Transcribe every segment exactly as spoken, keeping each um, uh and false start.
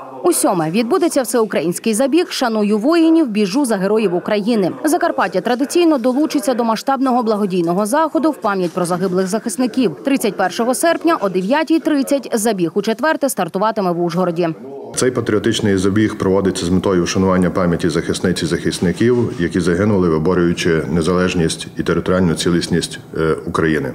У сьоме відбудеться всеукраїнський забіг «Шаную воїнів, біжу за героїв України». Закарпаття традиційно долучиться до масштабного благодійного заходу в пам'ять про загиблих захисників. тридцять першого серпня о дев'ятій тридцять забіг у четверте стартуватиме в Ужгороді. Цей патріотичний забіг проводиться з метою вшанування пам'яті захисниць і захисників, які загинули, виборюючи незалежність і територіальну цілісність України.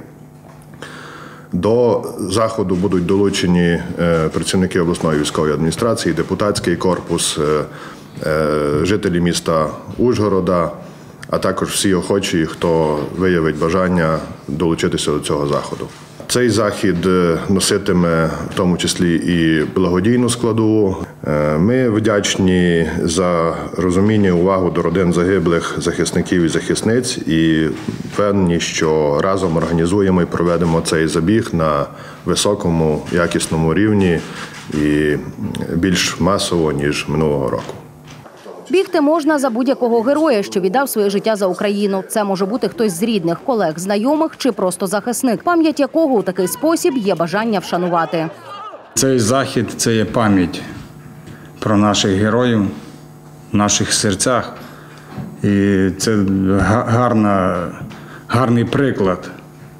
До заходу будуть долучені працівники обласної військової адміністрації, депутатський корпус, жителі міста Ужгорода, а також всі охочі, хто виявить бажання долучитися до цього заходу. Цей захід носитиме в тому числі і благодійну складову. Ми вдячні за розуміння і увагу до родин загиблих захисників і захисниць і впевнені, що разом організуємо і проведемо цей забіг на високому, якісному рівні і більш масово, ніж минулого року. Бігти можна за будь-якого героя, що віддав своє життя за Україну. Це може бути хтось з рідних, колег, знайомих чи просто захисник, пам'ять якого у такий спосіб є бажання вшанувати. Цей захід – це є пам'ять про наших героїв в наших серцях. І це гарна, гарний приклад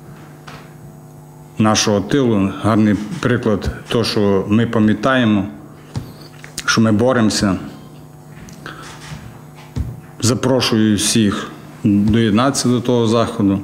нашого тилу, гарний приклад того, що ми пам'ятаємо, що ми боремося. Запрошую всіх доєднатися до того заходу.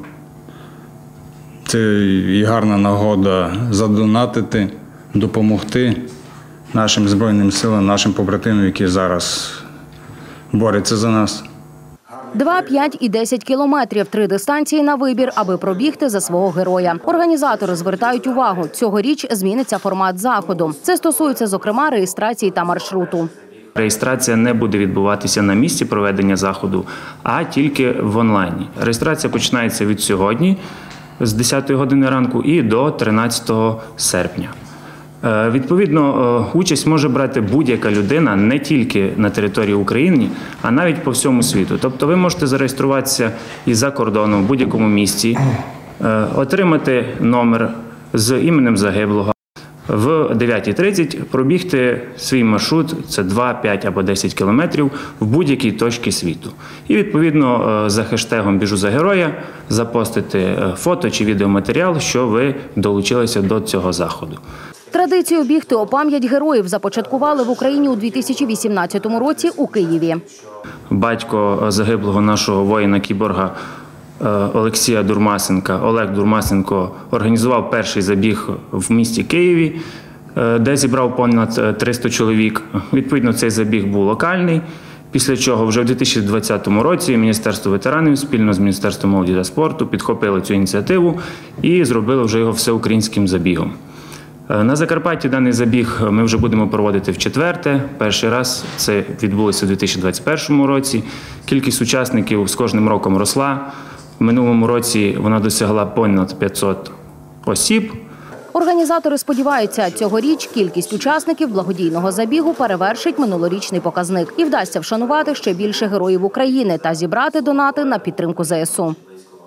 Це і гарна нагода задонатити, допомогти нашим Збройним силам, нашим побратимам, які зараз борються за нас. Два, п'ять і десять кілометрів – три дистанції на вибір, аби пробігти за свого героя. Організатори звертають увагу – цьогоріч зміниться формат заходу. Це стосується, зокрема, реєстрації та маршруту. Реєстрація не буде відбуватися на місці проведення заходу, а тільки в онлайні. Реєстрація починається від сьогодні, з десятої години ранку, і до тринадцятого серпня. Відповідно, участь може брати будь-яка людина не тільки на території України, а навіть по всьому світу. Тобто ви можете зареєструватися і за кордоном, в будь-якому місці, отримати номер з іменем загиблого, в дев'ятій тридцять пробігти свій маршрут, це два, п'ять або десять кілометрів, в будь-якій точці світу. І, відповідно, за хештегом «Біжу за героя» запостити фото чи відеоматеріал, що ви долучилися до цього заходу. Традицію бігти у пам'ять героїв започаткували в Україні у дві тисячі вісімнадцятому році у Києві. Батько загиблого нашого воїна-кіборга Олексія Дурмасенка, Олег Дурмасенко, організував перший забіг в місті Києві, де зібрав понад триста чоловік. Відповідно, цей забіг був локальний, після чого вже в дві тисячі двадцятому році Міністерство ветеранів спільно з Міністерством молоді та спорту підхопило цю ініціативу і зробили вже його всеукраїнським забігом. На Закарпатті даний забіг ми вже будемо проводити вчетверте. Перший раз це відбулося у дві тисячі двадцять першому році. Кількість учасників з кожним роком росла. В минулому році вона досягла понад п'ятсот осіб. Організатори сподіваються, цьогоріч кількість учасників благодійного забігу перевершить минулорічний показник і вдасться вшанувати ще більше героїв України та зібрати донати на підтримку зе ес у.